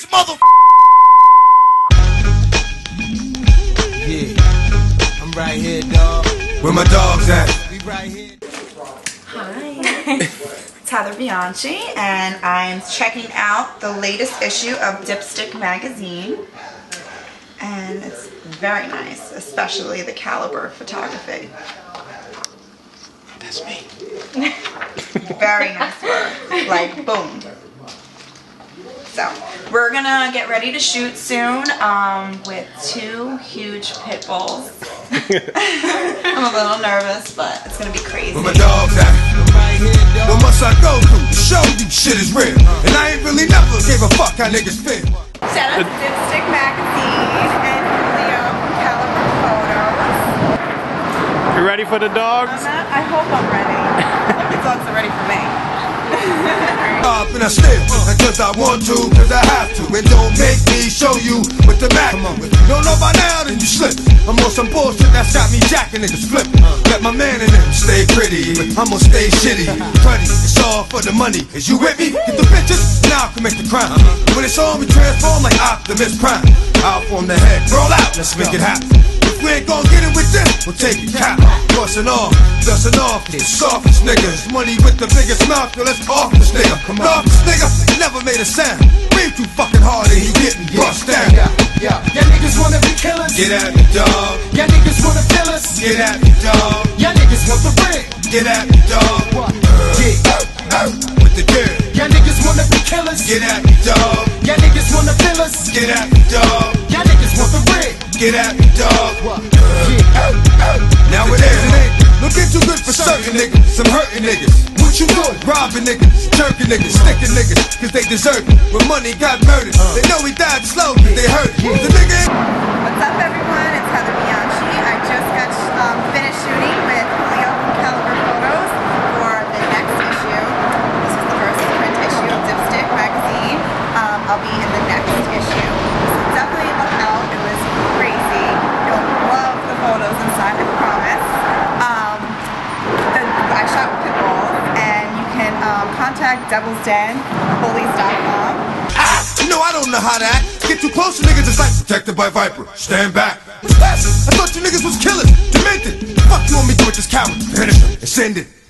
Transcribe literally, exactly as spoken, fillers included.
this mother. Yeah, I'm right here, dog. Where my dogs at? We right here. Hi, it's Heather Bianchi, and I'm checking out the latest issue of DIPstick magazine. And it's very nice, especially the caliber photography. That's me. Very nice work. Like, boom. So, we're gonna get ready to shoot soon um, with two huge pit bulls. I'm a little nervous, but it's gonna be crazy. Where my dogs at? What must I go through to show you shit is real? And I ain't really never gave a fuck how niggas feel. Shout out to DIPstick magazine and Leo Caliber Photos. You ready for the dogs? I'm not, I hope I'm ready. I hope the dogs are ready for me. Up and I still, and cause I want to, cause I have to. And don't make me show you what the Mac do. You don't know by now, then you slip. I'm on some bullshit that's got me jacking niggas flipping. Let my man in them stay pretty, but I'm gonna stay shitty. Cruddy, it's all for the money. Is you with me? Get the bitches, now I can make the crime. When it's on, we transform like Optimus Prime. Out from the head, roll out, let's make it happen. If we ain't gon' get it with this, we'll take it cap. Bustin' off, dustin' off, the softest niggas. Money with the biggest mouth, yo, let's off this nigga. Come on, this nigga never made a sound. Breathe too fucking hard and he getting bust down. Yeah, yeah. Y'all niggas wanna be killers. Get at me, dog. Y'all niggas wanna kill us. Get at me, dog. Y'all niggas want the ring. Get at me, dog. Yeah, with the dirt. Y'all niggas wanna be killers. Get at me, dog. Y'all niggas wanna kill us. Get at me, dog. Y'all niggas want the ring. Get at me, dog. Now it ain't looking too good for certain niggas, some hurting niggas. What you doing? Robbing niggas, jerking niggas, sticking niggas, cause they deserve it. When money got murdered, they know he died slow, cause they hurt it. The nigga. What's up, everyone? It's Heather Bianchi. I just got um, finished shooting with Leo Caliber Photos for the next issue. This is the first print issue of DIPstick magazine. Um, I'll be in the next issue. So definitely look out. It was crazy. You'll love the photos inside, I promise. Um, the, I shot with pit bulls, and you can um, contact devil's den police dot com. Ah, you know I don't know how to act. Get too close to niggas, it's like protected by Viper. Stand back. What's that? I thought you niggas was killers, demented. Fuck you want me to do with this coward? Finish him and send it.